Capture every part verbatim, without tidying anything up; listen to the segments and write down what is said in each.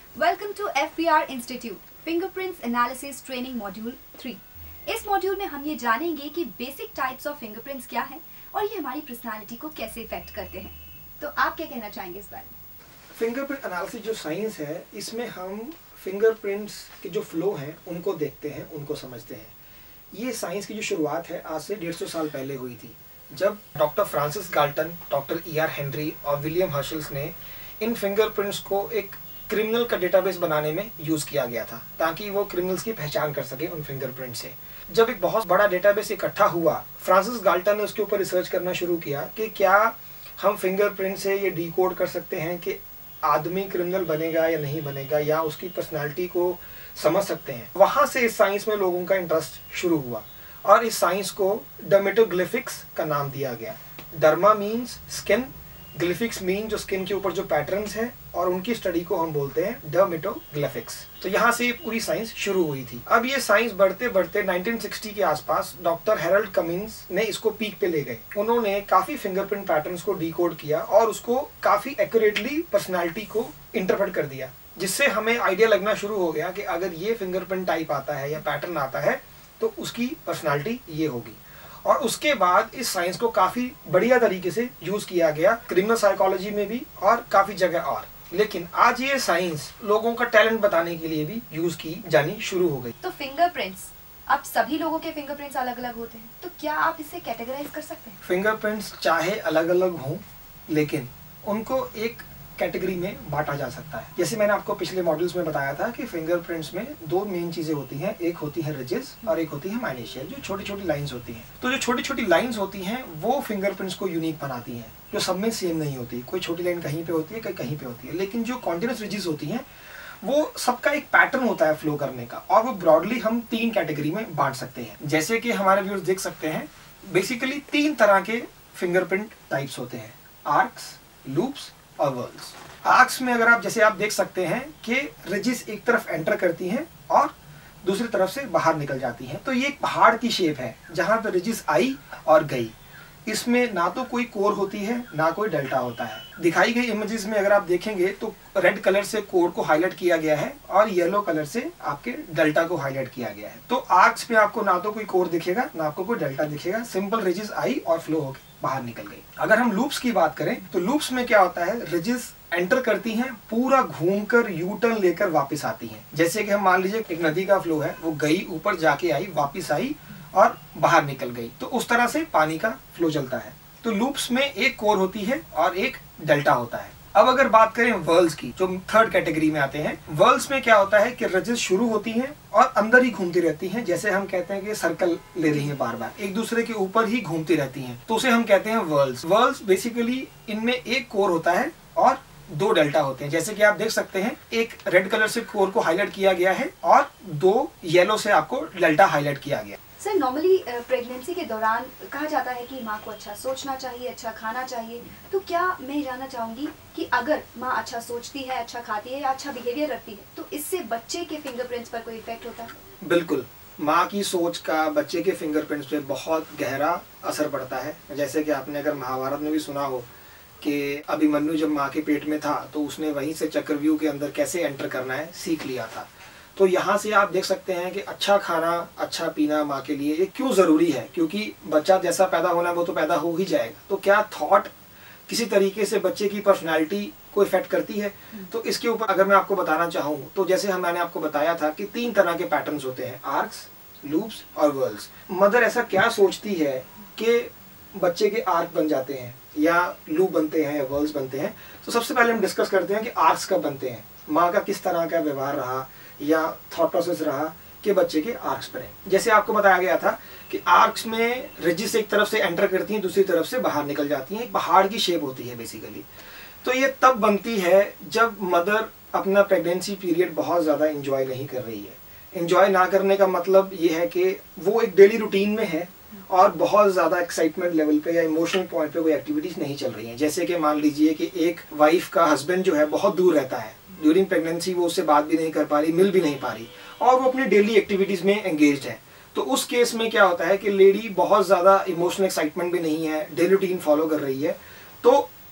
Welcome to F P R institute fingerprints analysis training module three. इस module में हम ये जानेंगे कि बेसिक टाइप्स ऑफ फिंगरप्रिंट्स क्या हैं और ये हमारी पर्सनालिटी को कैसे इफेक्ट करते हैं। तो आप क्या कहना चाहेंगे इस बारे में? फिंगरप्रिंट एनालिसिस जो साइंस है, इसमें हम फिंगरप्रिंट्स के जो फ्लो हैं उनको देखते हैं, उनको समझते हैं। ये साइंस की जो शुरुआत है आज से डेढ़ सौ साल पहले हुई थी, जब doctor Francis Galton, doctor E R Henry और विलियम हर्शल्स ने इन फिंगरप्रिंट्स को एक क्रिमिनल का डेटाबेस बनाने में यूज किया गया था, ताकि वो क्रिमिनल्स की पहचान कर सके उन फिंगरप्रिंट से। जब एक बहुत बड़ा डेटाबेस इकट्ठा हुआ, फ्रांसिस गाल्टन ने उसके ऊपर रिसर्च करना शुरू किया कि क्या हम फिंगरप्रिंट से ये डिकोड कर सकते हैं कि आदमी क्रिमिनल बनेगा या नहीं बनेगा, या उसकी पर्सनालिटी को समझ सकते हैं। वहां से इस साइंस में लोगों का इंटरेस्ट शुरू हुआ और इस साइंस को डर्मेटोग्लिफिक्स का नाम दिया गया। Derma means skin, glyphics mean जो स्किन के ऊपर जो पैटर्न्स हैं, और उनकी स्टडी को हम बोलते हैं डर्मेटोग्लिफिक्स। तो यहाँ से पूरी साइंस शुरू हुई थी। अब ये साइंस बढ़ते बढ़ते नाइनटीन सिक्सटी के आसपास डॉक्टर हैरोल्ड कमिंस ने इसको पीक पे ले गए। उन्होंने काफी फिंगरप्रिंट पैटर्न्स को डिकोड किया और उसको काफी एक्यूरेटली पर्सनालिटी को इंटरप्रेट कर दिया, जिससे हमें आइडिया लगना शुरू हो गया कि अगर ये फिंगरप्रिंट टाइप आता है या पैटर्न आता है तो उसकी पर्सनालिटी ये होगी। और उसके बाद इस साइंस को काफी बढ़िया तरीके से यूज किया गया, क्रिमिनल साइकोलॉजी में भी और काफी जगह और। लेकिन आज ये साइंस लोगों का टैलेंट बताने के लिए भी यूज की जानी शुरू हो गई। तो फिंगरप्रिंट्स, अब सभी लोगों के फिंगरप्रिंट्स अलग अलग होते हैं, तो क्या आप इसे कैटेगराइज कर सकते हैं? फिंगरप्रिंट्स चाहे अलग अलग हों, लेकिन उनको एक कैटेगरी में बांटा जा सकता है। जैसे मैंने आपको पिछले मॉड्यूल्स में बताया था कि फिंगरप्रिंट्स में दो मेन चीजें होती हैं, एक होती है रिजेस और एक होती है माइन्यूशियल, जो छोटी छोटी लाइंस होती हैं। तो जो छोटी छोटी लाइंस होती हैं वो फिंगरप्रिंट्स को यूनिक बनाती हैं, जो सब में सेम नहीं होती। कोई छोटी लाइन कहीं पे होती है, कहीं कहीं पे होती है। लेकिन जो कॉन्टिन्यूस रिजेस होती हैं वो सबका एक पैटर्न होता है फ्लो करने का, और वो ब्रॉडली हम तीन कैटेगरी में बांट सकते हैं। जैसे कि हमारे व्यूअर्स देख सकते हैं, बेसिकली तीन तरह के फिंगरप्रिंट टाइप्स होते हैं, आर्क्स, लूप्स और वर्ल्स। आर्क्स में अगर आप जैसे आप देख सकते हैं कि रिजिस एक तरफ एंटर करती हैं और दूसरी तरफ से बाहर निकल जाती हैं। तो ये एक पहाड़ की शेप है जहां पर रिजिस आई और गई। इसमें ना तो कोई कोर होती है ना कोई डेल्टा होता है। दिखाई गई इमेजेस में अगर आप देखेंगे तो रेड कलर से कोर को हाईलाइट किया गया है और येलो कलर से आपके डेल्टा को हाईलाइट किया गया है। तो आर्क्स में आपको ना तो कोई कोर दिखेगा ना आपको कोई डेल्टा दिखेगा, सिंपल रिजिस आई और फ्लो होकर बाहर निकल गई। अगर हम लूप्स की बात करें तो लूप्स में क्या होता है, रिजिस एंटर करती हैं, पूरा घूमकर यू टर्न लेकर वापस आती हैं। जैसे कि हम मान लीजिए एक नदी का फ्लो है, वो गई, ऊपर जाके आई, वापस आई और बाहर निकल गई। तो उस तरह से पानी का फ्लो चलता है। तो लूप्स में एक कोर होती है और एक डेल्टा होता है। अब अगर बात करें वर्ल्स की, जो थर्ड कैटेगरी में आते हैं, वर्ल्स में क्या होता है कि रिजिस शुरू होती हैं और अंदर ही घूमती रहती हैं। जैसे हम कहते हैं कि सर्कल ले रही हैं, बार बार एक दूसरे के ऊपर ही घूमती रहती हैं, तो उसे हम कहते हैं वर्ल्स। वर्ल्स बेसिकली इनमें एक कोर होता है और दो डेल्टा होते हैं। जैसे कि आप देख सकते हैं, एक रेड कलर से कोर को हाईलाइट किया गया है और दो येलो से आपको डेल्टा हाईलाइट किया गया। सर, नॉर्मली प्रेगनेंसी के दौरान कहा जाता है कि माँ को अच्छा सोचना चाहिए, अच्छा खाना चाहिए। तो क्या मैं जानना चाहूंगी कि अगर माँ अच्छा सोचती है, अच्छा खाती है या अच्छा बिहेवियर रखती है, तो इससे बच्चे के फिंगरप्रिंट्स पर कोई इफेक्ट होता है? बिल्कुल, माँ की सोच का बच्चे के फिंगरप्रिंट्स पे बहुत गहरा असर पड़ता है। जैसे कि आपने अगर महाभारत में भी सुना हो कि अभिमन्यु जब माँ के पेट में था तो उसने वहीं से चक्रव्यूह के अंदर कैसे एंटर करना है सीख लिया था। तो यहाँ से आप देख सकते हैं कि अच्छा खाना, अच्छा पीना माँ के लिए ये क्यों ज़रूरी है, क्योंकि बच्चा जैसा पैदा होना है वो तो पैदा हो ही जाएगा। तो क्या थॉट किसी तरीके से बच्चे की पर्सनैलिटी को इफेक्ट करती है? तो इसके ऊपर अगर मैं आपको बताना चाहूँ तो जैसे हम मैंने आपको बताया था कि तीन तरह के पैटर्न्स होते हैं, आर्क्स, लूप्स और वर्ल्स। मदर ऐसा क्या सोचती है कि बच्चे के आर्क बन जाते हैं या लूप बनते हैं या वर्ल्स बनते हैं? तो सबसे पहले हम डिस्कस करते हैं कि आर्क्स कब बनते हैं, माँ का किस तरह का व्यवहार रहा या थॉट प्रोसेस रहा कि बच्चे के आर्क्स बने। जैसे आपको बताया गया था कि आर्क्स में रिजिस एक तरफ से एंटर करती हैं, दूसरी तरफ से बाहर निकल जाती हैं। पहाड़ की शेप होती है बेसिकली। तो ये तब बनती है जब मदर अपना प्रेगनेंसी पीरियड बहुत ज़्यादा इंजॉय नहीं कर रही है। इंजॉय ना करने का मतलब ये है कि वो एक डेली रूटीन में है और बहुत ज़्यादा एक्साइटमेंट लेवल पे या इमोशनल पॉइंट पे कोई एक्टिविटीज़ नहीं चल रही हैं। जैसे कि मान लीजिए कि एक वाइफ का हस्बैंड जो है बहुत दूर रहता है, ड्यूरिंग प्रेगनेंसी वो उससे बात भी नहीं कर पा रही, मिल भी नहीं पा रही, और वो अपनी डेली एक्टिविटीज़ में एंगेज्ड है। तो उस केस में क्या होता है कि लेडी बहुत ज़्यादा इमोशनल एक्साइटमेंट भी नहीं है, डेली रूटीन फॉलो कर रही है, तो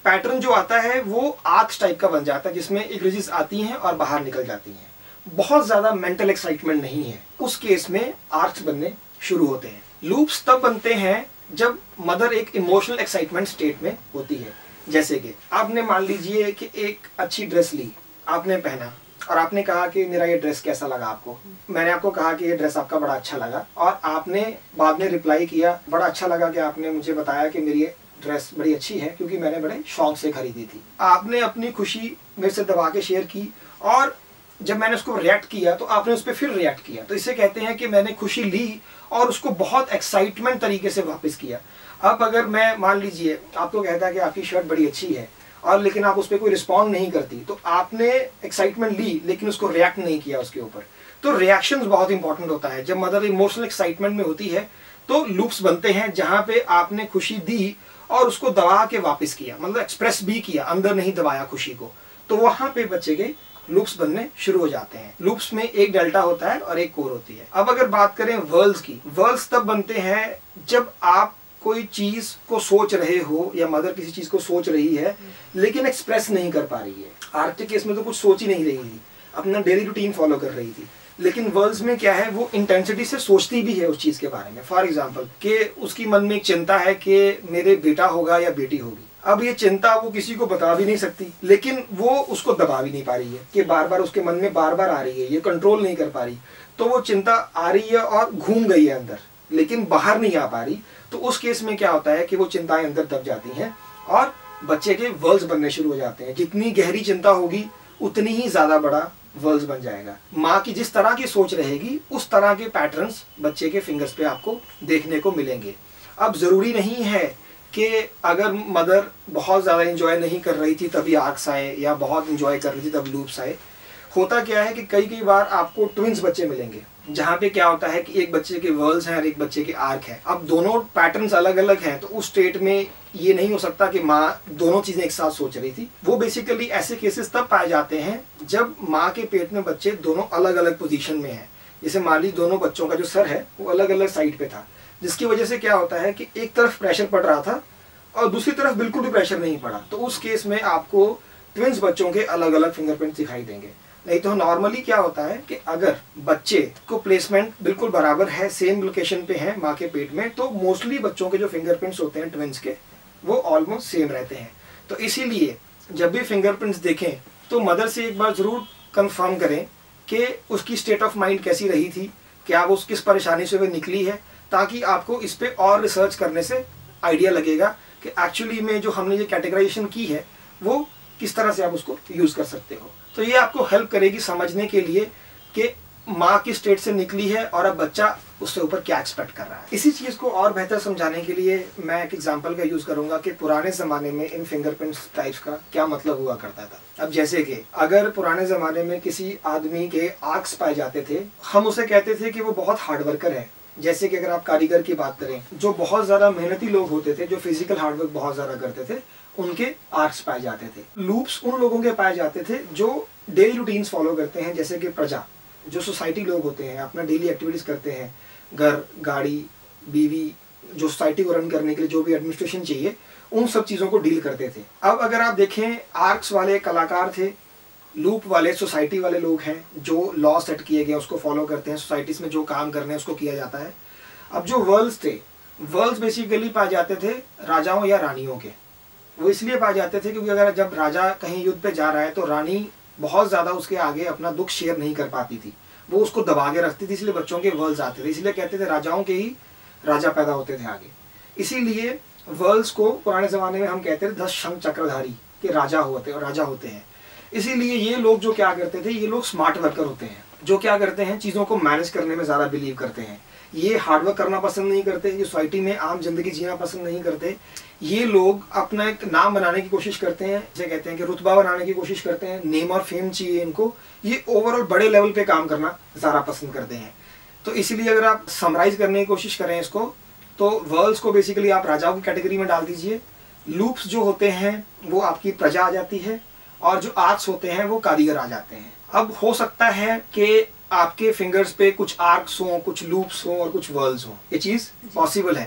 पैटर्न जो आता है वो आर्क्स टाइप का बन जाता है, जिसमें एक रिजेस आती हैं और बाहर निकल जाती हैं। बहुत ज्यादा मेंटल एक्साइटमेंट नहीं है, उस केस में आर्क्स बनने शुरू होते हैं। लूप्स तब बनते हैं जब मदर एक इमोशनल एक्साइटमेंट स्टेट में होती है। जैसे कि आपने मान लीजिए कि एक अच्छी ड्रेस ली, आपने पहना और आपने कहा कि मेरा ये ड्रेस कैसा लगा आपको। मैंने आपको कहा कि ये ड्रेस आपका बड़ा अच्छा लगा और आपने बाद में रिप्लाई किया, बड़ा अच्छा लगा कि आपने मुझे बताया कि मेरी ड्रेस बड़ी अच्छी है क्योंकि मैंने बड़े शौक से खरीदी थी। आपने अपनी खुशी मेरे से दबा के शेयर की और जब मैंने उसको रिएक्ट किया तो आपने उस पर फिर रिएक्ट किया। तो इसे कहते हैं कि मैंने खुशी ली और उसको बहुत एक्साइटमेंट तरीके से वापस किया। अब अगर मैं मान लीजिए आपको कहता है कि आपकी शर्ट बड़ी अच्छी है और लेकिन आप उस पर कोई रिस्पॉन्ड नहीं करती, तो आपने एक्साइटमेंट ली लेकिन उसको रिएक्ट नहीं किया उसके ऊपर। तो रिएक्शंस बहुत इंपॉर्टेंट होता है। जब मदर इमोशनल एक्साइटमेंट में होती है तो लूप्स बनते हैं जहां पे आपने खुशी दी और उसको दबा के वापस किया, मतलब एक्सप्रेस भी किया, अंदर नहीं दबाया खुशी को, तो वहां पे बच्चे के लूप्स बनने शुरू हो जाते हैं। लूप्स में एक डेल्टा होता है और एक कोर होती है। अब अगर बात करें वर्ल्स की, वर्ल्स तब बनते हैं जब आप कोई चीज को सोच रहे हो या मदर किसी चीज को सोच रही है लेकिन एक्सप्रेस नहीं कर पा रही है। आर्ट के केस में तो कुछ सोच ही नहीं रही थी, अपना डेली रूटीन फॉलो कर रही थी, लेकिन वर्ल्स में क्या है, वो इंटेंसिटी से सोचती भी है उस चीज के बारे में। फॉर एग्जाम्पल कि उसकी मन में एक चिंता है कि मेरे बेटा होगा या बेटी होगी। अब ये चिंता वो किसी को बता भी नहीं सकती, लेकिन वो उसको दबा भी नहीं पा रही है कि बार बार उसके मन में बार बार आ रही है, ये कंट्रोल नहीं कर पा रही। तो वो चिंता आ रही है और घूम गई है अंदर, लेकिन बाहर नहीं आ पा रही। तो उस केस में क्या होता है कि वो चिंताएं अंदर दब जाती हैं और बच्चे के वर्ल्स बनने शुरू हो जाते हैं। जितनी गहरी चिंता होगी उतनी ही ज्यादा बड़ा वर्ल्स बन जाएगा। माँ की जिस तरह की सोच रहेगी उस तरह के पैटर्न्स बच्चे के फिंगर्स पे आपको देखने को मिलेंगे। अब जरूरी नहीं है कि अगर मदर बहुत ज़्यादा इंजॉय नहीं कर रही थी तभी आर्क्स आए, या बहुत इंजॉय कर रही थी तब लूप्स आए। होता क्या है कि कई कई बार आपको ट्विंस बच्चे मिलेंगे जहाँ पे क्या होता है कि एक बच्चे के वर्ल्स हैं और एक बच्चे के आर्क है। अब दोनों पैटर्न्स अलग अलग हैं, तो उस स्टेट में ये नहीं हो सकता कि माँ दोनों चीज़ें एक साथ सोच रही थी। वो बेसिकली ऐसे केसेस तब पाए जाते हैं जब माँ के पेट में बच्चे दोनों अलग अलग पोजीशन में हैं। जैसे मान लीजिए दोनों बच्चों का जो सर है वो अलग अलग साइड पे था, जिसकी वजह से क्या होता है कि एक तरफ प्रेशर पड़ रहा था और दूसरी तरफ बिल्कुल भी प्रेशर नहीं पड़ा। तो उस केस में आपको ट्विंस बच्चों के अलग अलग फिंगरप्रिंट दिखाई देंगे। नहीं तो नॉर्मली क्या होता है कि अगर बच्चे को प्लेसमेंट बिल्कुल बराबर है, सेम लोकेशन पे है माँ के पेट में, तो मोस्टली बच्चों के जो फिंगरप्रिंट्स होते हैं ट्विंस के, वो ऑलमोस्ट सेम रहते हैं। तो इसीलिए जब भी फिंगरप्रिंट्स देखें तो मदर से एक बार जरूर कंफर्म करें कि उसकी स्टेट ऑफ माइंड कैसी रही थी, क्या वो किस परेशानी से वो निकली है, ताकि आपको इस पे और रिसर्च करने से आइडिया लगेगा कि एक्चुअली में जो हमने ये कैटेगराइजेशन की है वो किस तरह से आप उसको यूज कर सकते हो। तो ये आपको हेल्प करेगी समझने के लिए कि माँ की स्टेट से निकली है और अब बच्चा उससे ऊपर क्या एक्सपेक्ट कर रहा है। इसी चीज को और बेहतर समझाने के लिए मैं एक एग्जांपल का यूज करूंगा कि पुराने जमाने में इन फिंगरप्रिंट टाइप्स का क्या मतलब हुआ करता था। अब जैसे कि अगर पुराने जमाने में किसी आदमी के आर्क्स पाए जाते थे, हम उसे कहते थे कि वो बहुत हार्ड वर्कर है। जैसे कि अगर आप कारीगर की बात करें, जो बहुत ज्यादा मेहनती लोग होते थे, जो फिजिकल हार्डवर्क बहुत ज्यादा करते थे, उनके आर्क्स पाए जाते थे। लूप्स उन लोगों के पाए जाते थे जो डेली रूटीन्स फॉलो करते हैं, जैसे कि प्रजा, जो सोसाइटी लोग होते हैं, अपना डेली एक्टिविटीज करते हैं, घर, गाड़ी, बीवी, जो सोसाइटी को रन करने के लिए जो भी एडमिनिस्ट्रेशन चाहिए, उन सब चीजों को डील करते थे। अब अगर आप देखें, आर्क्स वाले कलाकार थे, लूप वाले सोसाइटी वाले लोग हैं जो लॉ सेट किए गए उसको फॉलो करते हैं, सोसाइटीज में जो काम करने हैं उसको किया जाता है। अब जो वर्ल्स थे, वर्ल्स बेसिकली पाए जाते थे राजाओं या रानियों के। वो इसलिए पाए जाते थे क्योंकि अगर जब राजा कहीं युद्ध पे जा रहा है तो रानी बहुत ज्यादा उसके आगे अपना दुख शेयर नहीं कर पाती थी, वो उसको दबा के रखती थी, इसलिए बच्चों के वर्ल्स आते थे। इसलिए कहते थे राजाओं के ही राजा पैदा होते थे आगे। इसीलिए वर्ल्स को पुराने जमाने में हम कहते थे दस शंख चक्रधारी के राजा होते और राजा होते हैं। इसीलिए ये लोग जो क्या करते थे, ये लोग स्मार्ट वर्कर होते हैं, जो क्या करते हैं, चीज़ों को मैनेज करने में ज़्यादा बिलीव करते हैं। ये हार्डवर्क करना पसंद नहीं करते, ये सोसाइटी में आम जिंदगी जीना पसंद नहीं करते। ये लोग अपना एक नाम बनाने की कोशिश करते हैं, जैसे कहते हैं कि रुतबा बनाने की कोशिश करते हैं, नेम और फेम चाहिए इनको। ये ओवरऑल बड़े लेवल पे काम करना ज़्यादा पसंद करते हैं। तो इसीलिए अगर आप समराइज करने की कोशिश करें इसको, तो वर्ल्स को बेसिकली आप राजाओं की कैटेगरी में डाल दीजिए। लूप्स जो होते हैं वो आपकी प्रजा आ जाती है, और जो आर्क्स होते हैं वो कारीगर आ जाते हैं। अब हो सकता है कि आपके फिंगर्स पे कुछ आर्क्स हों, कुछ लूप्स हों और कुछ वर्ल्स हों, ये चीज़ पॉसिबल है।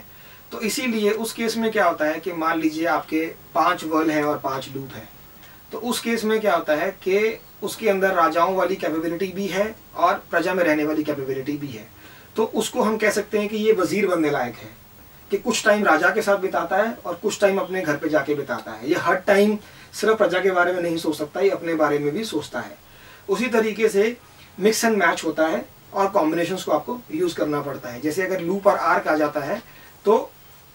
तो इसीलिए उस केस में क्या होता है कि मान लीजिए आपके पांच वर्ल हैं और पांच लूप हैं, तो उस केस में क्या होता है कि उसके अंदर राजाओं वाली कैपेबिलिटी भी है और प्रजा में रहने वाली कैपेबिलिटी भी है। तो उसको हम कह सकते हैं कि ये वजीर बनने लायक है कि कुछ टाइम राजा के साथ बिताता है और कुछ टाइम अपने घर पे जाके बिताता है। ये हर टाइम सिर्फ प्रजा के बारे में नहीं सोच सकता, ये अपने बारे में भी सोचता है। उसी तरीके से मिक्स एंड मैच होता है और कॉम्बिनेशंस को आपको यूज करना पड़ता है। जैसे अगर लूप और आर्क आ जाता है तो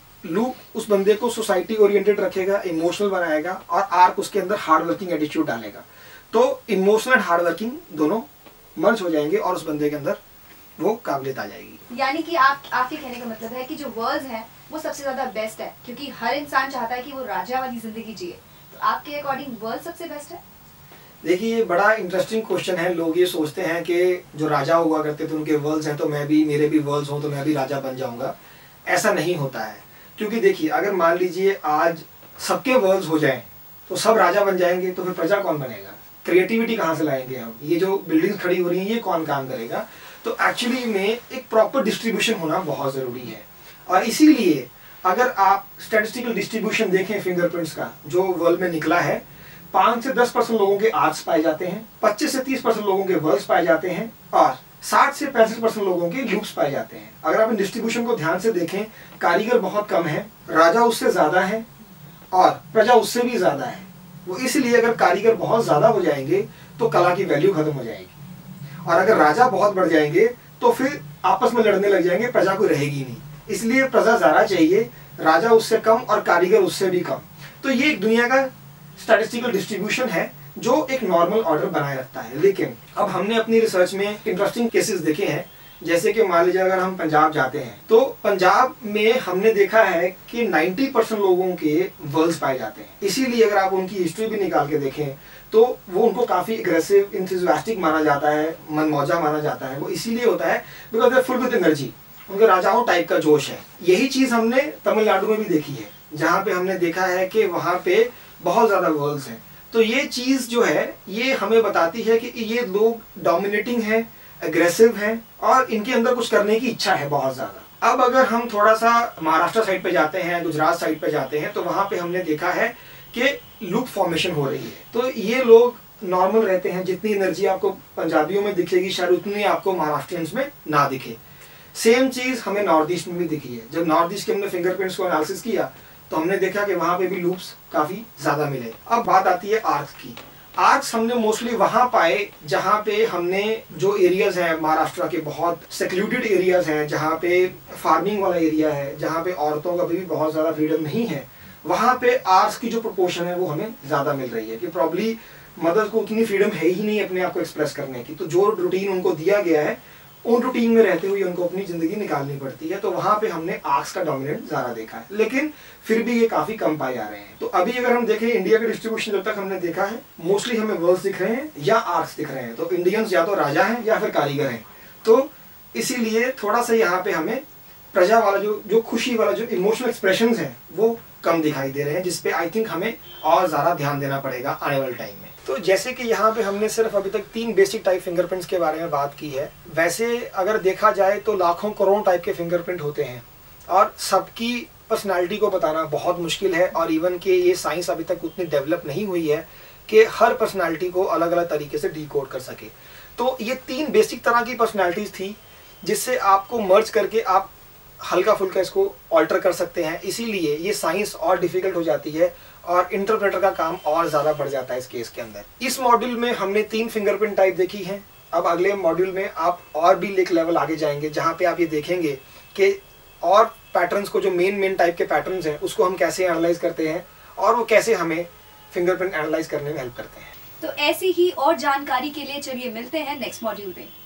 लूप उस बंदे को सोसाइटी ओरिएंटेड रखेगा, इमोशनल बनाएगा, और आर्क उसके अंदर हार्ड वर्किंग एटीट्यूड डालेगा। तो इमोशनल एंड हार्ड वर्किंग दोनों मर्ज हो जाएंगे और उस बंदे के अंदर वो काबिलियत आ जाएगी। यानी कि आप आपके कहने का मतलब है कि जो वर्ल्ड है वो सबसे ज्यादा बेस्ट है, क्योंकि हर इंसान चाहता है कि वो राजा वाली जिंदगी जिए। तो आपके अकॉर्डिंग वर्ल्ड सबसे बेस्ट है? देखिए, ये बड़ा इंटरेस्टिंग क्वेश्चन है। लोग ये सोचते हैं कि जो राजा हुआ करते थे उनके वर्ल्ड्स हैं तो मैं भी, मेरे भी वर्ल्ड्स हों तो मैं भी राजा बन जाऊंगा। ऐसा नहीं होता है, क्योंकि देखिए अगर मान लीजिए आज सबके वर्ल्ड्स हो जाएं तो सब राजा बन जाएंगे तो फिर प्रजा कौन बनेगा? क्रिएटिविटी कहाँ से लाएंगे हम? ये जो बिल्डिंग्स खड़ी हो रही हैं ये कौन काम करेगा? तो एक्चुअली में एक प्रॉपर डिस्ट्रीब्यूशन होना बहुत ज़रूरी है। और इसीलिए अगर आप स्टैटिस्टिकल डिस्ट्रीब्यूशन देखें फिंगरप्रिंट्स का जो वर्ल्ड में निकला है, पाँच से दस परसेंट लोगों के आर्क्स पाए जाते हैं, पच्चीस से तीस परसेंट लोगों के वर्ल्ड्स पाए जाते हैं और साठ से पैंसठ परसेंट लोगों के लूप्स पाए जाते हैं। अगर आप इन डिस्ट्रीब्यूशन को ध्यान से देखें, कारीगर बहुत कम है, राजा उससे ज़्यादा है और प्रजा उससे भी ज़्यादा है। वो इसलिए अगर कारीगर बहुत ज़्यादा हो जाएंगे तो कला की वैल्यू खत्म हो जाएगी, और अगर राजा बहुत बढ़ जाएंगे तो फिर आपस में लड़ने लग जाएंगे, प्रजा कोई रहेगी नहीं। इसलिए प्रजा ज़्यादा चाहिए, राजा उससे कम और कारीगर उससे भी कम। तो ये एक दुनिया का स्टैटिस्टिकल डिस्ट्रीब्यूशन है जो एक नॉर्मल ऑर्डर बनाए रखता है। लेकिन अब हमने अपनी रिसर्च में इंटरेस्टिंग केसेस देखे हैं, जैसे कि मान लीजिए अगर हम पंजाब जाते हैं तो पंजाब में हमने देखा है कि नब्बे परसेंट लोगों के वर्ल्ड्स पाए जाते हैं। इसीलिए अगर आप उनकी हिस्ट्री भी निकाल के देखें तो वो उनको काफ़ी एग्रेसिव, इंथुसियास्टिक माना जाता है, मनमौजा माना जाता है। वो इसीलिए होता है because they full with energy, उनके राजाओं टाइप का जोश है। यही चीज़ हमने तमिलनाडु में भी देखी है, जहाँ पे हमने देखा है कि वहाँ पे बहुत ज़्यादा वर्ल्ड्स हैं। तो ये चीज़ जो है ये हमें बताती है कि ये लोग डोमिनेटिंग हैं, एग्रेसिव हैं और इनके अंदर कुछ करने की इच्छा है बहुत ज़्यादा। अब अगर हम थोड़ा सा महाराष्ट्र साइड पे जाते हैं, गुजरात साइड पे जाते हैं, तो वहाँ पे हमने देखा है कि लूप फॉर्मेशन हो रही है। तो ये लोग नॉर्मल रहते हैं, जितनी एनर्जी आपको पंजाबियों में दिखेगी शायद उतनी आपको महाराष्ट्रियंस में ना दिखे। सेम चीज़ हमें नॉर्थ ईस्ट में भी दिखी है। जब नॉर्थ ईस्ट के हमने फिंगरप्रिंट्स को एनालिसिस किया तो हमने देखा कि वहाँ पे भी लूप्स काफ़ी ज़्यादा मिले। अब बात आती है आर्क्स की। आर्क्स हमने मोस्टली वहाँ पाए जहाँ पे हमने जो एरियाज हैं महाराष्ट्र के, बहुत सेक्लूडेड एरियाज हैं, जहाँ पे फार्मिंग वाला एरिया है, जहाँ पे औरतों का भी बहुत ज़्यादा फ्रीडम नहीं है, वहाँ पे आर्क्स की जो प्रोपोर्शन है वो हमें ज़्यादा मिल रही है कि प्रॉब्ली मदर्स को उतनी फ्रीडम है ही नहीं अपने आप को एक्सप्रेस करने की। तो जो रूटीन उनको दिया गया है उन रूटीन में रहते हुए उनको अपनी ज़िंदगी निकालनी पड़ती है। तो वहाँ पे हमने आर्क्स का डोमिनेंट ज़्यादा देखा है, लेकिन फिर भी ये काफ़ी कम पाए जा रहे हैं। तो अभी अगर हम देखें इंडिया के डिस्ट्रीब्यूशन जब तक हमने देखा है, मोस्टली हमें वर्ल्ड्स दिख रहे हैं या आर्क्स दिख रहे हैं। तो इंडियंस या तो राजा हैं या फिर कारीगर हैं। तो इसीलिए थोड़ा सा यहाँ पे हमें प्रजा वाला जो जो खुशी वाला जो इमोशनल एक्सप्रेशंस हैं वो कम दिखाई दे रहे हैं, जिसपे आई थिंक हमें और ज़्यादा ध्यान देना पड़ेगा आने वाले टाइम में। तो जैसे कि यहाँ पे हमने सिर्फ अभी तक तीन बेसिक टाइप फिंगरप्रिंट्स के बारे में बात की है, वैसे अगर देखा जाए तो लाखों करोड़ टाइप के फिंगरप्रिंट होते हैं और सबकी पर्सनालिटी को बताना बहुत मुश्किल है। और इवन कि ये साइंस अभी तक उतनी डेवलप नहीं हुई है कि हर पर्सनालिटी को अलग अलग तरीके से डिकोड कर सके। तो ये तीन बेसिक तरह की पर्सनालिटीज़ थी जिससे आपको मर्ज करके आप हल्का फुल्का इसको ऑल्टर कर सकते हैं। इसीलिए ये साइंस और डिफिकल्ट हो जाती है और इंटरप्रेटर का काम और ज़्यादा बढ़ जाता है इस केस के अंदर। इस मॉड्यूल में हमने तीन फिंगरप्रिंट टाइप देखी हैं। अब अगले मॉड्यूल में आप और भी एक लेवल आगे जाएंगे जहाँ पे आप ये देखेंगे कि और पैटर्न्स को, जो मेन मेन टाइप के पैटर्न्स हैं, उसको हम कैसे एनालाइज करते हैं और वो कैसे हमें फिंगरप्रिंट एनालाइज करने में हेल्प करते हैं। तो ऐसी ही और जानकारी के लिए चलिए मिलते हैं नेक्स्ट मॉड्यूल में।